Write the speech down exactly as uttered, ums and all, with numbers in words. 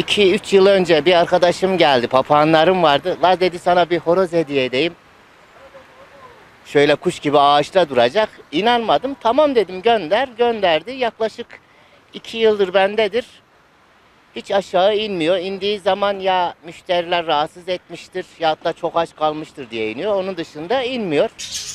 iki üç yıl önce bir arkadaşım geldi. Papağanlarım vardı. La dedi sana bir horoz hediye edeyim. Şöyle kuş gibi ağaçta duracak. İnanmadım. Tamam dedim gönder. Gönderdi. Yaklaşık iki yıldır bendedir. Hiç aşağı inmiyor. İndiği zaman ya müşteriler rahatsız etmiştir ya da çok aç kalmıştır diye iniyor. Onun dışında inmiyor.